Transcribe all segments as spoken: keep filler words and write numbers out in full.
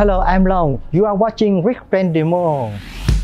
Hello, I'm Long. You are watching Rich Grand Demo.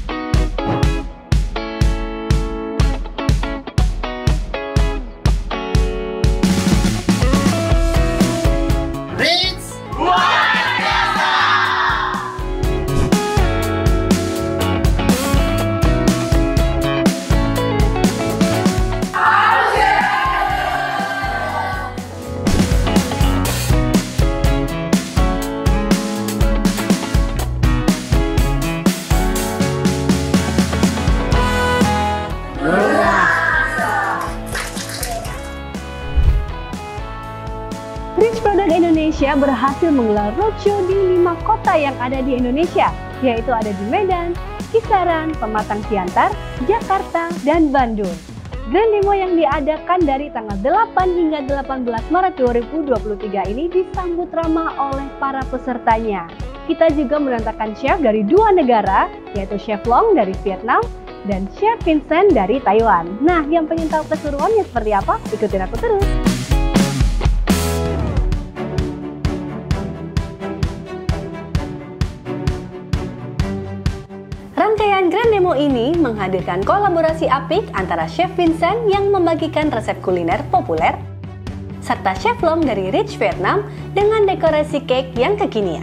Rich Product Indonesia berhasil menggelar roadshow di lima kota yang ada di Indonesia, yaitu ada di Medan, Kisaran, Pematang Siantar, Jakarta, dan Bandung. Grand Demo yang diadakan dari tanggal delapan hingga delapan belas Maret dua ribu dua puluh tiga ini disambut ramah oleh para pesertanya. Kita juga mendatangkan chef dari dua negara, yaitu Chef Long dari Vietnam dan Chef Vincent dari Taiwan. Nah, yang pengen tahu keseruannya seperti apa? Ikutin aku terus. Rangkaian Grand Demo ini menghadirkan kolaborasi apik antara Chef Vincent yang membagikan resep kuliner populer, serta Chef Long dari Rich Vietnam dengan dekorasi cake yang kekinian.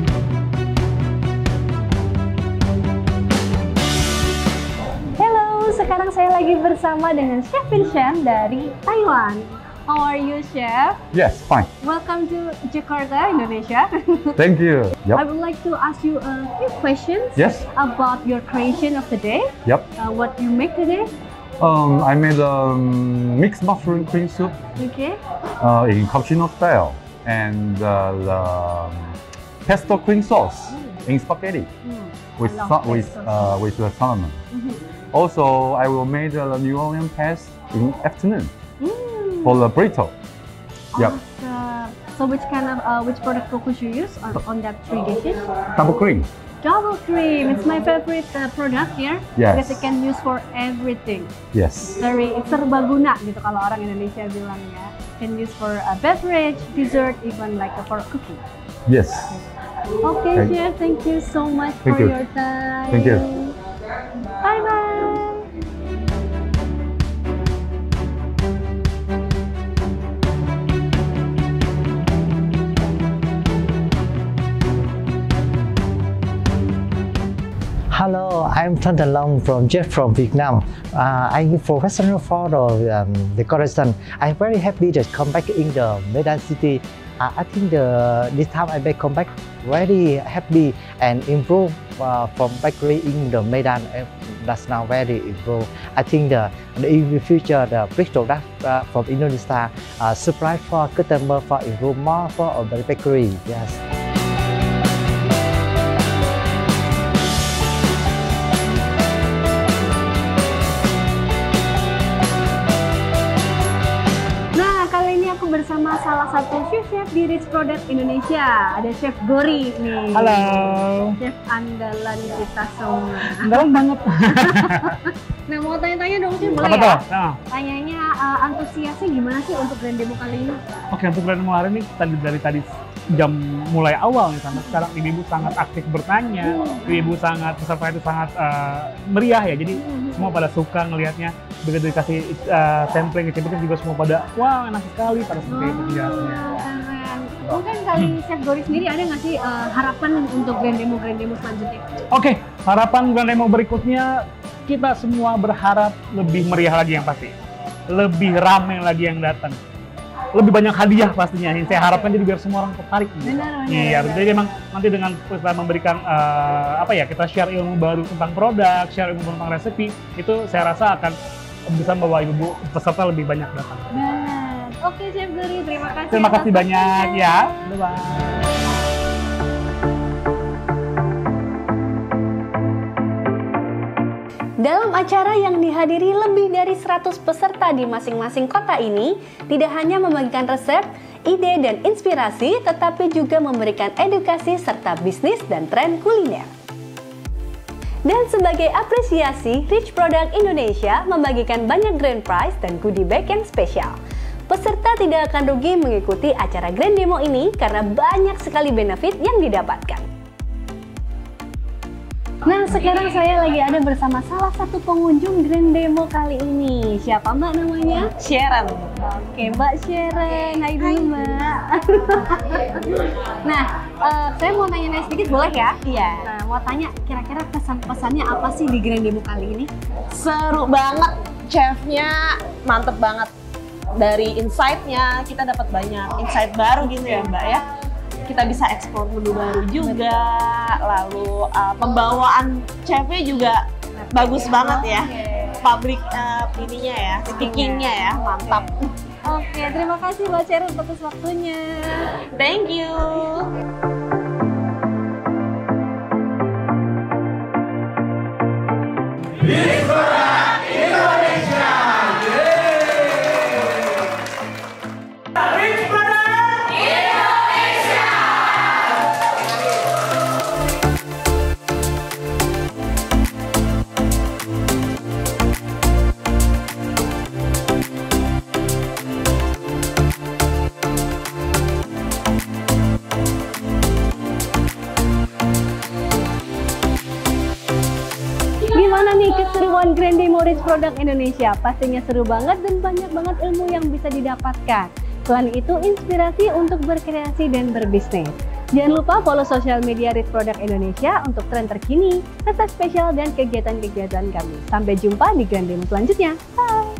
Halo, sekarang saya lagi bersama dengan Chef Vincent dari Taiwan. How are you, Chef? Yes, fine. Welcome to Jakarta, Indonesia. Thank you. Yep. I would like to ask you a few questions Yes. about your creation of the day. Yep. Uh, what you make today? Um, I made a um, mixed mushroom cream soup Okay. uh, in cappuccino style and uh, the um, pesto cream sauce in spaghetti Mm. with I love sa- with pesto uh, with the salmon. Mhm. Also, I will make the New Orleans paste in afternoon Mm. for the burrito. Yep. Awesome. So which kind of uh, which product focus you use on, on that three dishes? Double cream. Double cream. It's my favorite uh, product here Yes. because it can use for everything. Yes. Very serbaguna gitu kalau orang Indonesia bilang ya. Can use for a beverage, dessert, even like for cooking. Yes. Okay, Thank- Chef. Thank you so much Thank for you. your time. Thank you. Bye bye. Hello, I'm Thanh Thành Long from Jeff from Vietnam. Uh, I'm professional for the um, decoration. I'm very happy to come back in the Medan city. Uh, I think the this time I may come back very happy and improve uh, from bakery in the Medan. Uh, that's now very improved. I think the, the in the future the rich product uh, from Indonesia uh, supply for customer for improve more for our bakery. Yes. Nah, kali ini aku bersama salah satu chef-chef di Rich Product Indonesia. Ada Chef Gori nih. Halo. Chef andalan kita semua. Dalam banget. Nah, mau tanya-tanya dong sih, boleh Apa ya? tuh? Nah, Tanyanya uh, antusiasnya gimana sih untuk Grand Demo kali ini? oke untuk Grand Demo hari ini tadi dari tadi jam mulai awal nih sampai sekarang ibu-ibu sangat aktif bertanya, ibu-ibu sangat peserta itu sangat uh, meriah ya. Jadi semua pada suka ngelihatnya. Begitu dikasih uh, sampling kecil-kecil juga semua pada wah enak sekali pada seperti itu ya. Wah, keren. Mungkin kali Chef Gori sendiri ada nggak sih uh, harapan untuk Grand Demo Grand Demo selanjutnya? Oke, harapan Grand Demo berikutnya kita semua berharap lebih meriah lagi yang pasti, lebih ramai lagi yang datang, lebih banyak hadiah pastinya. Yang saya harapkan jadi biar semua orang tertarik. Benar, benar, Iya, benar. jadi memang nanti dengan kita memberikan uh, apa ya, kita share ilmu baru tentang produk, share ilmu tentang resepi, itu saya rasa akan bisa membawa ibu peserta lebih banyak datang. Benar. Oke, Chef Gori, terima kasih. Terima atas kasih banyak waktunya. ya. Bye-bye. Dalam acara yang dihadiri lebih dari seratus peserta di masing-masing kota ini, tidak hanya membagikan resep, ide, dan inspirasi, tetapi juga memberikan edukasi serta bisnis dan tren kuliner. Dan sebagai apresiasi, Rich Product Indonesia membagikan banyak grand prize dan goodie bag yang spesial. Peserta tidak akan rugi mengikuti acara Grand Demo ini karena banyak sekali benefit yang didapatkan. Nah, sekarang saya lagi ada bersama salah satu pengunjung Grand Demo kali ini. Siapa Mbak namanya? Sharon. Oke, Mbak Sharon. Hai dulu, Mbak. Nah, uh, saya mau nanya-nanya sedikit boleh ya? Iya. Nah, mau tanya kira-kira pesan-pesannya apa sih di Grand Demo kali ini? Seru banget, chefnya mantep banget. Dari insight-nya kita dapat banyak insight baru gitu ya Mbak ya. Kita bisa eksplor menu baru juga, lalu uh, pembawaan chefnya juga bagus banget ya. Public uh, ininya ya, speakingnya ya, mantap. Oke, terima kasih Mbak Sharon untuk waktunya. Thank you. Gimana nih keseruan Grand Demo Rich Product Indonesia? Pastinya seru banget dan banyak banget ilmu yang bisa didapatkan. Selain itu, inspirasi untuk berkreasi dan berbisnis. Jangan lupa follow sosial media Rich Product Indonesia untuk tren terkini, hashtag spesial, dan kegiatan-kegiatan kami. Sampai jumpa di Grand Demo selanjutnya. Bye!